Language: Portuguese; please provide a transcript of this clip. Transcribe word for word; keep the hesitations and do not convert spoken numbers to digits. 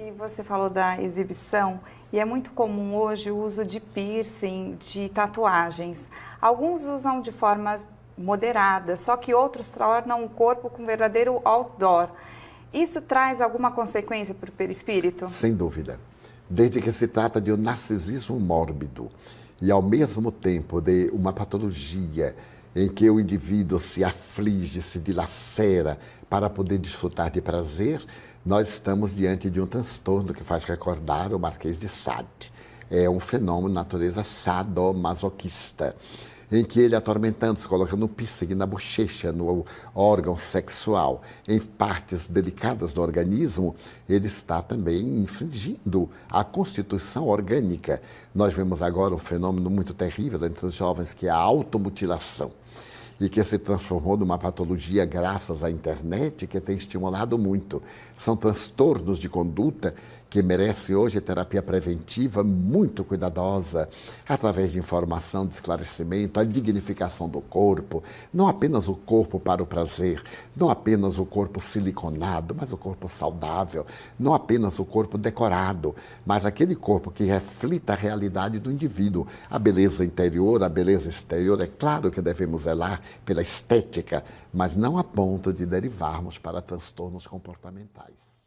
E você falou da exibição, e é muito comum hoje o uso de piercing, de tatuagens. Alguns usam de forma moderada, só que outros tornam o corpo com verdadeiro outdoor. Isso traz alguma consequência para o perispírito? Sem dúvida. Desde que se trata de um narcisismo mórbido e, ao mesmo tempo, de uma patologia em que o indivíduo se aflige, se dilacera para poder desfrutar de prazer, nós estamos diante de um transtorno que faz recordar o Marquês de Sade. É um fenômeno de natureza sadomasoquista, em que ele, atormentando-se, colocando um piercing na bochecha, no órgão sexual, em partes delicadas do organismo, ele está também infringindo a constituição orgânica. Nós vemos agora um fenômeno muito terrível entre os jovens, que é a automutilação, e que se transformou numa patologia graças à internet, que tem estimulado muito. São transtornos de conduta que merecem hoje terapia preventiva muito cuidadosa, através de informação, de esclarecimento, a dignificação do corpo, não apenas o corpo para o prazer, não apenas o corpo siliconado, mas o corpo saudável, não apenas o corpo decorado, mas aquele corpo que reflita a realidade do indivíduo. A beleza interior, a beleza exterior, é claro que devemos zelar pela estética, mas não a ponto de derivarmos para transtornos comportamentais.